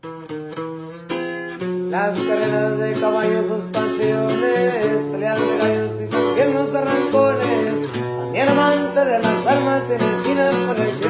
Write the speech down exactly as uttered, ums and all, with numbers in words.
Las carreras de caballos, sus canciones, peleas de gallos y tiernos arrancones. También amante de las armas, tiene finas colecciones.